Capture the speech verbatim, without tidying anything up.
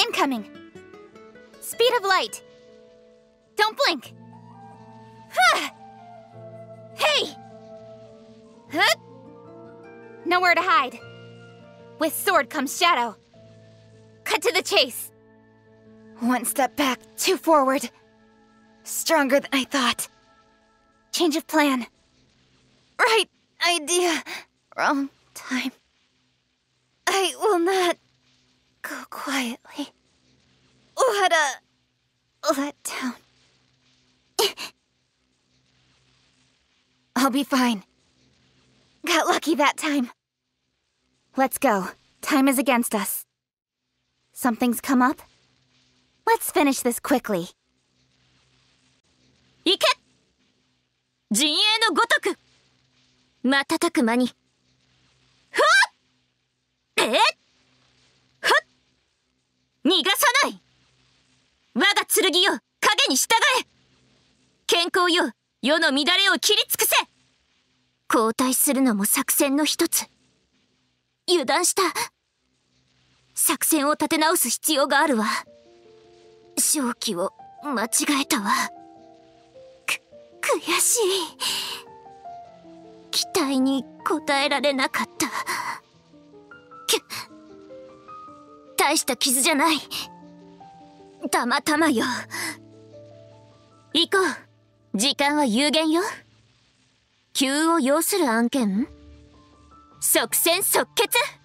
Incoming. Speed of light. Don't blink. Hey! Huh? Nowhere to hide. With sword comes shadow. Cut to the chase. One step back, two forward. Stronger than I thought. Change of plan. Right idea. Wrong time. I will not go quietly. What a letdown. I'll be fine. Got lucky that time. Let's go. Time is against us. Something's come up? Let's finish this quickly. 行け！陣営のごとく瞬く間にふわっえっふっ逃がさない我が剣よ影に従え健康よ世の乱れを切り尽くせ交代するのも作戦の一つ油断した作戦を立て直す必要があるわ勝機を間違えたわ悔しい期待に応えられなかったけ大した傷じゃないたまたまよ行こう時間は有限よ急を要する案件即戦即決